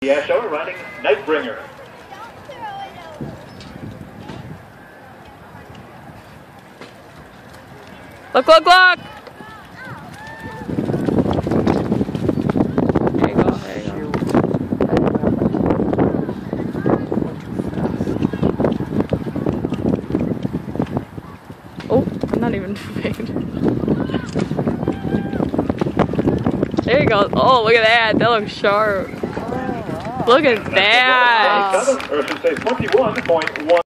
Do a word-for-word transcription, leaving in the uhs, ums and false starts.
Yeah, show running Nightbringer. Look, look, look! There you go, there you go. Oh, I'm not even moving. There you go. Oh, look at that. That looks sharp. Look at that. Or I should say twenty-one point one.